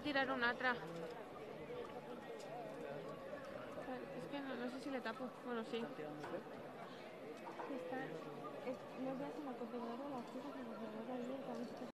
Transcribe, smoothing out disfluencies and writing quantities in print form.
a tirar un atra. Es que no sé si le tapo. Bueno, sí. ¿Están tirando qué?